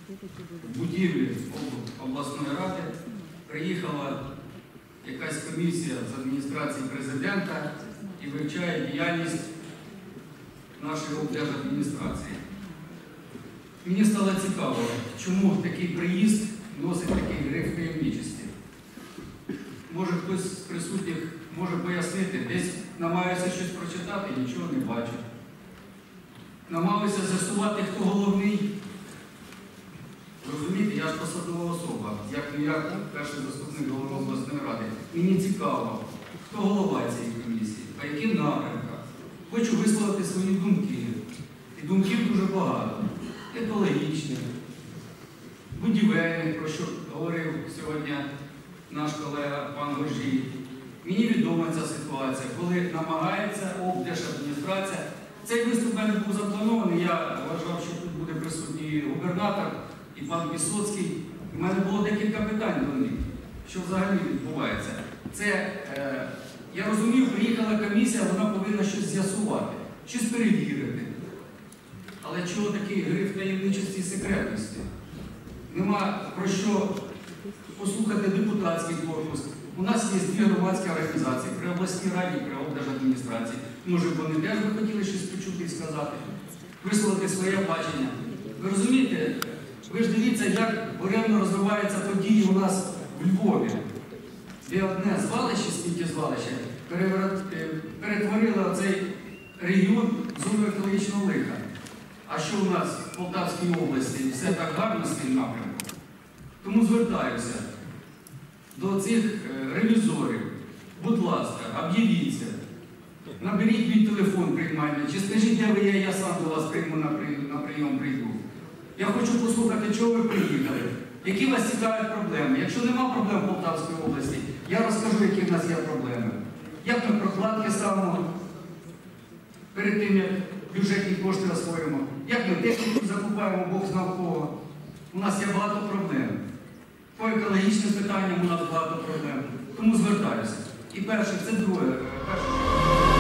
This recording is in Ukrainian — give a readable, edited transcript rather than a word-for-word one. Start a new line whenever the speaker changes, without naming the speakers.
в будівлі обласної ради приїхала якась комісія з адміністрації президента і вивчає діяльність нашої облдержадміністрації. Мені стало цікаво, чому такий приїзд носить такий гриф таємничості. Може хтось з присутніх може пояснити, десь намагаюся щось прочитати, нічого не бачу. Намагаюся з'ясувати, хто головний. Розумієте, я ж посадова особа, як перший заступник голови обласної ради. Мені цікаво, хто голова цієї комісії, по яким напрямках. Хочу висловити свої думки. І думків дуже багато. Екологічних, будівельних, про що говорив сьогодні наш колега пан Гожій. Мені відома ця ситуація, коли намагається облдержадміністрація. Цей виступ в мене був запланований, я вважав, що тут буде присутній губернатор і пан Пісоцький. У мене було декілька питань до них, що взагалі відбувається. Я розумів, приїхала комісія, вона повинна щось з'ясувати, щось перевірити. Але чого такий гриф таємничості і секретності? Нема про що послухати депутатський корпус. У нас є дві громадські організації при обласній раді, при облдержадміністрації. Може, вони теж би хотіли щось почути і сказати, висловити своє бачення. Ви розумієте, ви ж дивіться, як буремно розвиваються події у нас в Львові, де одне звалище, сміттєзвалище, перетворило цей регіон в зону екологічного лиха. А що у нас в Полтавській області все так гарно з тим напрямком? Тому звертаюся до цих ревізорів. Будь ласка, об'явіться. Наберіть мій телефон приймальний, чи скажіть, де ви є, я сам до вас на прийом прийду. Я хочу послухати, чого ви приїхали, які вас цікавлять проблеми. Якщо нема проблем в Полтавській області, я розкажу, які в нас є проблеми. Як ми прокладки ставимо перед тим, як бюджетні кошти освоїмо, як ми техніку закупаємо, Бог знав кого. У нас є багато проблем. По екологічним питанням у нас багато проблем. Тому звертаюся. І перше, це друге.